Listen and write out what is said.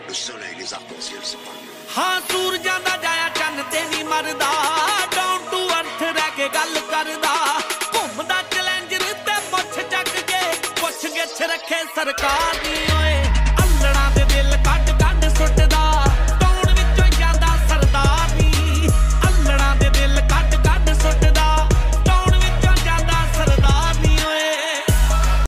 हाँ सूरजां दा जाया चन्न ते नहीं मरदा, डाउन टू अर्थ रह के गल करदा, घुमदा चैलेंजर ते मुछ चक के पुछ गिछ रखे सरकार दी ओए, अल्लड़ां दे दिल कड कड सुटदा।